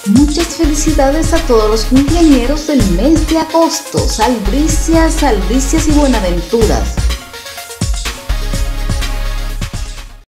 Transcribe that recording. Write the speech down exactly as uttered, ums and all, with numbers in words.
Muchas felicidades a todos los cumpleañeros del mes de agosto. Salbricias, salbricias y buenaventuras.